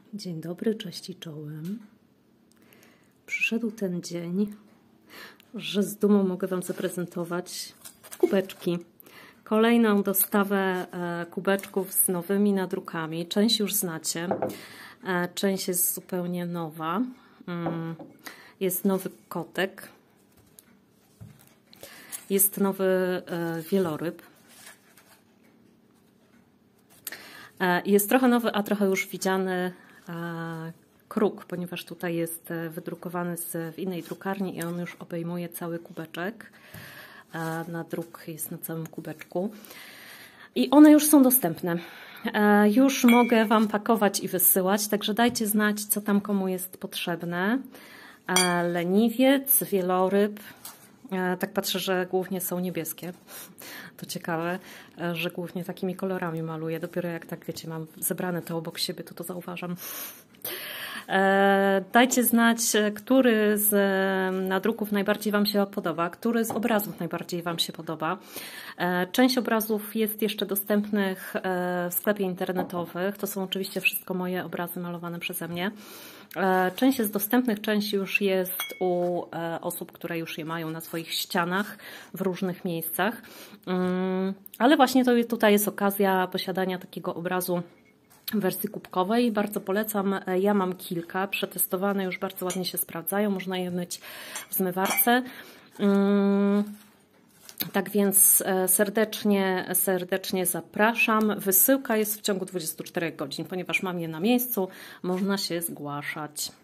Dzień dobry, cześć i czołem. Przyszedł ten dzień, że z dumą mogę Wam zaprezentować kubeczki. Kolejną dostawę kubeczków z nowymi nadrukami. Część już znacie, część jest zupełnie nowa. Jest nowy kotek, jest nowy wieloryb. Jest trochę nowy, a trochę już widziany kruk, ponieważ tutaj jest wydrukowany w innej drukarni i on już obejmuje cały kubeczek. Nadruk jest na całym kubeczku. I one już są dostępne. Już mogę Wam pakować i wysyłać, także dajcie znać, co tam komu jest potrzebne. Leniwiec, wieloryb. Tak patrzę, że głównie są niebieskie. To ciekawe, że głównie takimi kolorami maluję. Dopiero jak tak, wiecie, mam zebrane to obok siebie, to zauważam. Dajcie znać, który z nadruków najbardziej Wam się podoba, który z obrazów najbardziej Wam się podoba. Część obrazów jest jeszcze dostępnych w sklepie internetowym. To są oczywiście wszystko moje obrazy malowane przeze mnie. Część jest dostępnych, część już jest u osób, które już je mają na swoich ścianach w różnych miejscach. Ale właśnie tutaj jest okazja posiadania takiego obrazu w wersji kubkowej. Bardzo polecam. Ja mam kilka przetestowane, już bardzo ładnie się sprawdzają. Można je myć w zmywarce. Tak więc serdecznie zapraszam. Wysyłka jest w ciągu 24 godzin, ponieważ mam je na miejscu. Można się zgłaszać.